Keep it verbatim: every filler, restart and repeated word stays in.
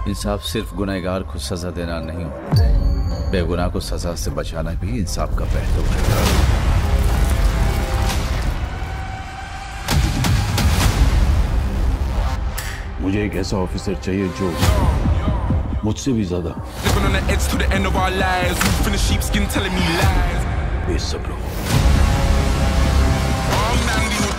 इंसाफ सिर्फ गुनहगार को सजा देना नहीं होता है, बेगुनाह को सजा से बचाना भी इंसाफ का पहलू है। मुझे एक ऐसा ऑफिसर चाहिए जो मुझसे भी ज्यादा बेसब्र हो।